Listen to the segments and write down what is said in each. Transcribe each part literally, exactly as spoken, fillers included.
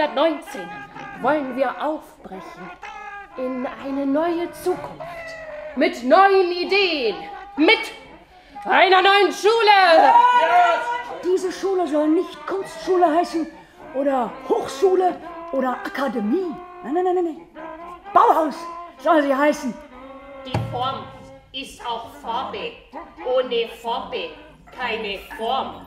neunzehnhundertneunzehn wollen wir aufbrechen in eine neue Zukunft. Mit neuen Ideen. Mit einer neuen Schule. Diese Schule soll nicht Kunstschule heißen oder Hochschule oder Akademie. Nein, nein, nein, nein. Bauhaus soll sie heißen. Die Form ist auch Farbe. Ohne Farbe keine Form.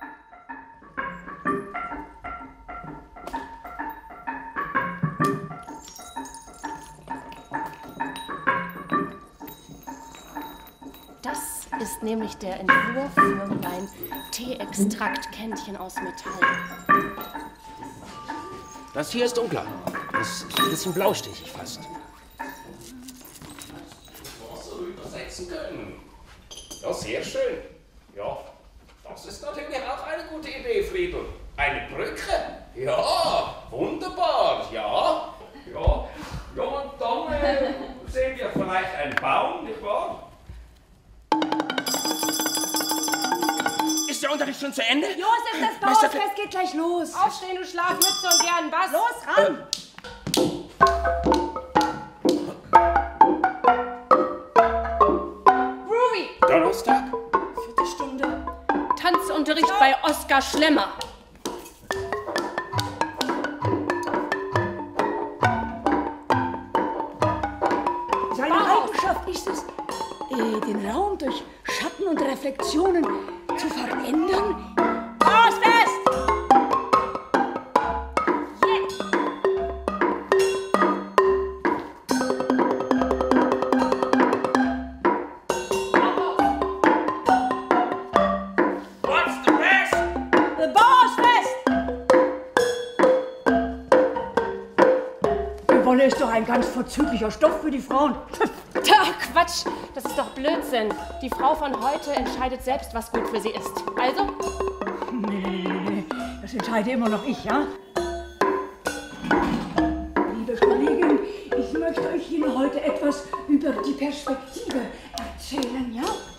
Das ist nämlich der Entwurf für mein Tee-Extrakt-Kännchen aus Metall. Das hier ist dunkler. Das ist ein bisschen blaustichig fast. Wasser übersetzen können. Ja, sehr schön. Ja, das ist natürlich auch eine gute Idee, Friedel. Eine Brücke? Ja, wunderbar, ja. Ja, ja und dann äh, sehen wir vielleicht einen Baum, nicht wahr? Ist der Unterricht schon zu Ende? Josef, das Bauhausfest geht gleich los. Aufstehen, du Schlafmütze, und gern was? Los, ran! Groovy! Donnerstag? Vierte Stunde. Tanzunterricht bei Oskar Schlemmer. Seine Eigenschaft ist es, äh, den Raum durch Schatten und Reflexionen zu verändern. Bauhausfest! What's the best? The Bauhausfest! Die Wolle ist doch ein ganz vorzüglicher Stoff für die Frauen. Ach, Quatsch, das ist doch Blödsinn. Die Frau von heute entscheidet selbst, was gut für sie ist. Also? Nee, das entscheide immer noch ich, ja? Liebe Kollegin, ich möchte euch Ihnen heute etwas über die Perspektive erzählen, ja?